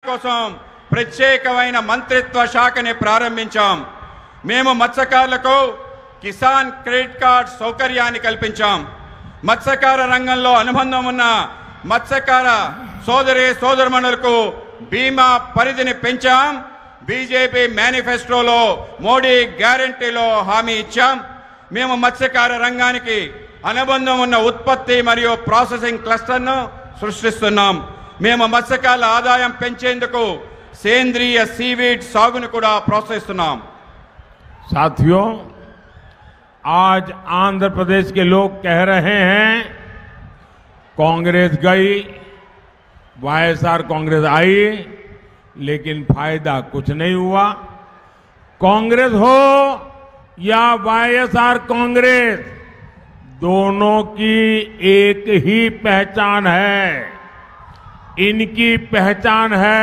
కోసం ప్రత్యేకమైన మంత్రిత్వ శాఖని ప్రారంభించాం. మేము మత్స్యకారులకు కిసాన్ క్రెడిట్ కార్డ్ సౌకర్యాన్ని కల్పించాం. మత్స్యకార రంగంలో అనుబంధం ఉన్న మత్స్యకార సోదరుమణులకు బీమా పరిధిని పెంచాం. బీజేపీ మేనిఫెస్టోలో మోడీ గ్యారంటీలో హామీ ఇచ్చాం. మేము మత్స్యకార రంగానికి అనుబంధం ఉన్న ఉత్పత్తి మరియు ప్రాసెసింగ్ క్లస్టర్ను సృష్టిస్తున్నాం. మేము మత్స్యకారుల ఆదాయం పెంచేందుకు సేంద్రియ సీవీడ్ సాగును కూడా ప్రోత్సహిస్తున్నాం. साथियों, आज आंध्र प्रदेश के लोग कह रहे हैं कांग्रेस गई, वाईएसआर कांग्रेस आई, लेकिन फायदा कुछ नहीं हुआ। कांग्रेस हो या वाईएसआर कांग्रेस, दोनों की एक ही पहचान है। इनकी पहचान है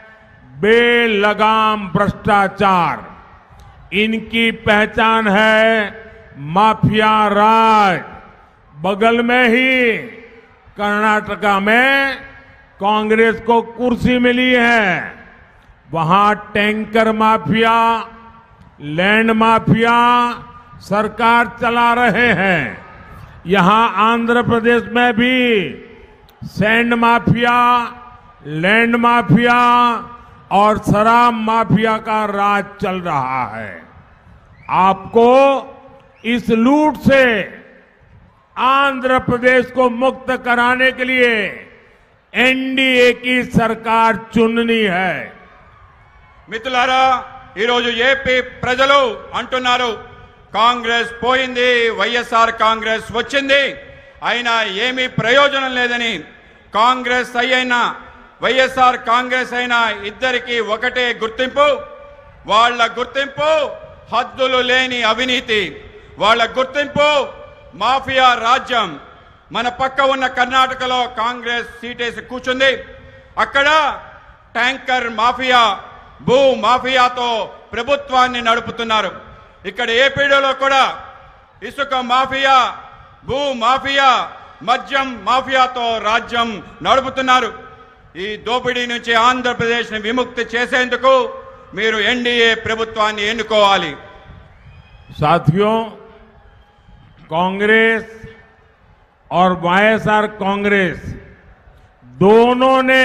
बेलगाम भ्रष्टाचार, इनकी पहचान है माफिया राज। बगल में ही कर्नाटका में कांग्रेस को कुर्सी मिली है, वहां टैंकर माफिया, लैंड माफिया सरकार चला रहे हैं। यहां आंध्र प्रदेश में भी सैंड माफिया, लैंड माफिया और शराब माफिया का राज चल रहा है। आपको इस लूट से आंध्र प्रदेश को मुक्त कराने के लिए एनडीए की सरकार चुननी है। మిత్రులారా, ఈరోజు ఏపీ ప్రజలు అంటున్నారు కాంగ్రెస్ పోయింది, వైఎస్ఆర్ కాంగ్రెస్ వచ్చింది, అయినా ఏమీ ప్రయోజనం లేదని. కాంగ్రెస్ అయినా వైఎస్ఆర్ కాంగ్రెస్ అయినా ఇద్దరికి ఒకటే గుర్తింపు. వాళ్ళ గుర్తింపు హద్దులు లేని అవినీతి, వాళ్ళ గుర్తింపు మాఫియా రాజ్యం. మన పక్క ఉన్న కర్ణాటకలో కాంగ్రెస్ సీటేసి కూర్చుంది. అక్కడ ట్యాంకర్ మాఫియా, భూ మాఫియాతో ప్రభుత్వాన్ని నడుపుతున్నారు. ఇక్కడ ఏపీలో కూడా ఇసుక మాఫియా, భూ మాఫియా, మద్యం మాఫియాతో రాజ్యం నడుపుతున్నారు. ఈ దోపిడీ నుంచి ఆంధ్రప్రదేశ్ని విముక్తి చేసేందుకు మీరు ఎన్డీఏ ప్రభుత్వాన్ని ఎన్నుకోవాలి. साथियों, कांग्रेस और वाईएसआर कांग्रेस दोनों ने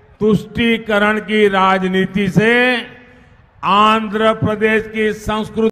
तुष्टीकरण की राजनीति से आंध्र प्रदेश की संस्कृति